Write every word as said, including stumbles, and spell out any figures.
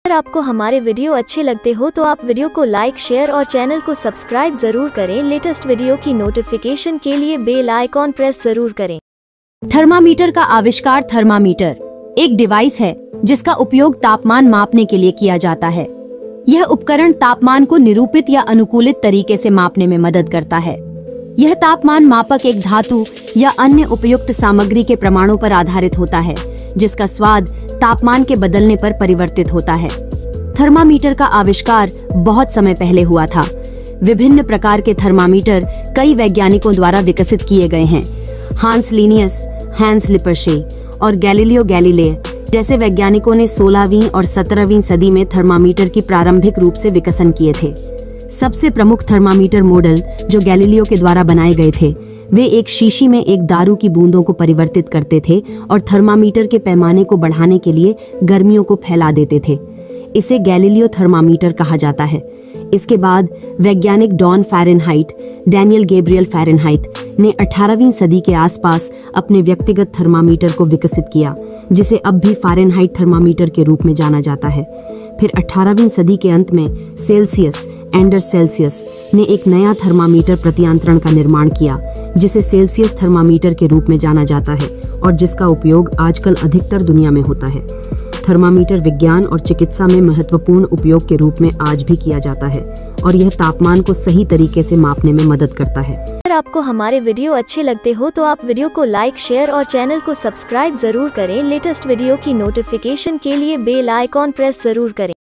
अगर आपको हमारे वीडियो अच्छे लगते हो तो आप वीडियो को लाइक, शेयर और चैनल को सब्सक्राइब जरूर करें। लेटेस्ट वीडियो की नोटिफिकेशन के लिए बेल आइकॉन प्रेस जरूर करें। थर्मामीटर का आविष्कार। थर्मामीटर एक डिवाइस है जिसका उपयोग तापमान मापने के लिए किया जाता है। यह उपकरण तापमान को निरूपित या अनुकूलित तरीके से मापने में मदद करता है। यह तापमान मापक एक धातु या अन्य उपयुक्त सामग्री के प्रमाणों पर आधारित होता है, जिसका स्वाद तापमान के बदलने पर परिवर्तित होता है। थर्मामीटर का आविष्कार बहुत समय पहले हुआ था। विभिन्न प्रकार के थर्मामीटर कई वैज्ञानिकों द्वारा विकसित किए गए हैं। हांस लीनियस, हैंस लिपर्शे और गैलीलियो गैलीले जैसे वैज्ञानिकों ने सोलहवीं और सत्रहवीं सदी में थर्मामीटर की प्रारंभिक रूप से विकसन किए थे। सबसे प्रमुख थर्मामीटर मॉडल जो गैलीलियो के द्वारा बनाए गए थे, वे एक शीशी में एक दारू की बूंदों को परिवर्तित करते थे और थर्मामीटर के पैमाने को बढ़ाने के लिए गर्मियों को फैला देते थे। इसे गैलीलियो थर्मामीटर कहा जाता है। इसके बाद वैज्ञानिक डॉन फ़ारेनहाइट, डैनियल गैब्रियल फ़ारेनहाइट ने अठारहवीं सदी के आसपास अपने व्यक्तिगत थर्मामीटर को विकसित किया, जिसे अब भी फ़ारेनहाइट थर्मामीटर के रूप में जाना जाता है। फिर अठारहवीं सदी के अंत में सेल्सियस एंडर्स सेल्सियस ने एक नया थर्मामीटर प्रत्यंतरण का निर्माण किया, जिसे सेल्सियस थर्मामीटर के रूप में जाना जाता है और जिसका उपयोग आजकल अधिकतर दुनिया में होता है। थर्मामीटर विज्ञान और चिकित्सा में महत्वपूर्ण उपयोग के रूप में आज भी किया जाता है और यह तापमान को सही तरीके से मापने में मदद करता है। अगर आपको हमारे वीडियो अच्छे लगते हो तो आप वीडियो को लाइक, शेयर और चैनल को सब्सक्राइब जरूर करें। लेटेस्ट वीडियो की नोटिफिकेशन के लिए बेल आइकॉन प्रेस जरूर करें।